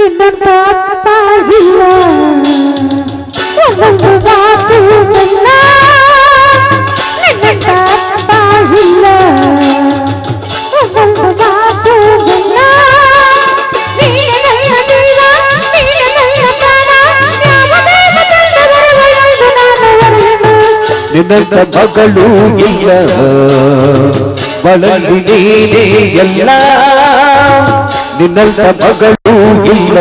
ನಿನ್ನಂತ ತಾಯಿಲ್ಲ ಒಂದೊಂದು ಮಾತು ಇಲ್ಲ ನಿನ್ನಂತ ತಾಯಿಲ್ಲ ಒಂದೊಂದು ಮಾತು ಇಲ್ಲ ನೀನೆ ನನ್ನ ಜೀವ ನೀನೆ ನನ್ನ ಪ್ರಾಣ ಯಾವುದೇ ತಂಡವರವಳೆಂದು ನಾನು ಅರಿಯನು ನಿನ್ನಂತ ಮಗಳು ಇಲ್ಲ ಬಳಲಿ ನೀನೇ ಎಲ್ಲ ನಿನ್ನಂತ ಮಗಳು ಇಲ್ಲ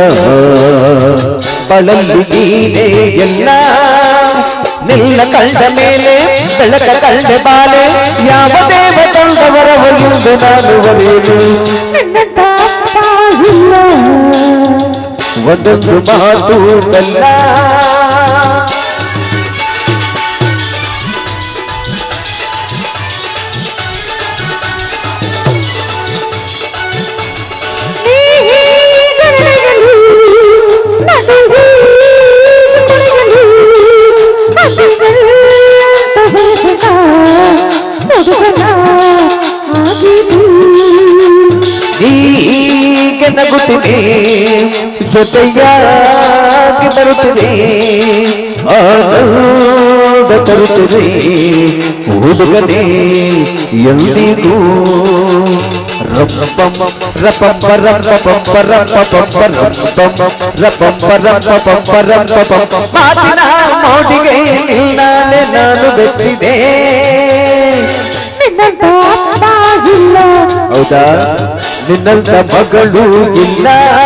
ಬಳಲಿ ನೀನೇ ಎಲ್ಲ ನಿನ್ನ ಕಂಡ ಮೇಲೆ ಬೆಳಕ ಕಂಡ ಬಾಲೆ ಯಾವ ದೇವ ತಂಡವರವರೆಂದು ನಾನು ಬರೆಯಲು ನಿನ್ನಂತ ತಾಯಿಲ್ಲ ಒಂದೊಂದು ಮಾತು ಎಲ್ಲ ಹೀಗೆ ನಗುತ್ತಿದೆ ಜೊತೆಯಾಗಿ ಬರುತ್ತದೆ ಆನಂದ ತರುತ್ತದೆ ಹುಡುಗನೇ ಎಂದಿಗೂ ಮಾತಿನ ಮೋಡಿಗೆ ನಿನ್ನಾಲೆ ನಾನು ಬೆಚ್ಚಿದೆ ನಿನ್ನಂತ ತಾಯಿಲ್ಲ ಹೌದಾ ನಿನ್ನಂತ ಮಗಳು ಇಲ್ಲ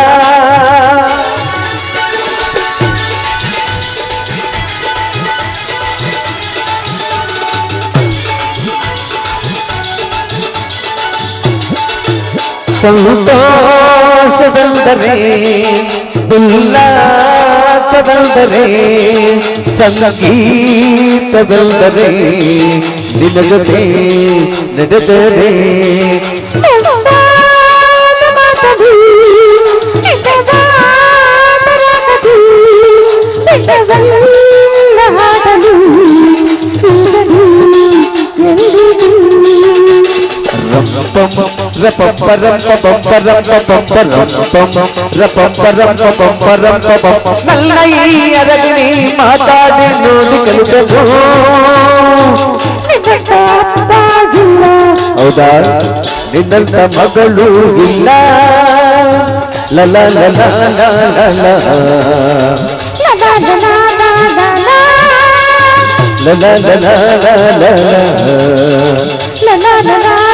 ಸಂತೋಷವೆಂದರೆ ಉಲ್ಲಾಸವೆಂದರೆ ಸಂಗೀತವೆಂದರೆ ನಿನ್ನ ಜೊತೆ ನಡೆದರೆ ನನ್ನ ಈ ಅರಗಿನಿ ಮಾತಾಡಿ ನೋಡಿ ಕಲಿತದು ಹೌದಾ ನಿನ್ನಂತ ಮಗಳು ಇಲ್ಲ ಲಲ ಲಲ ಲಲ ಲಲ ಲಲ ಲಲ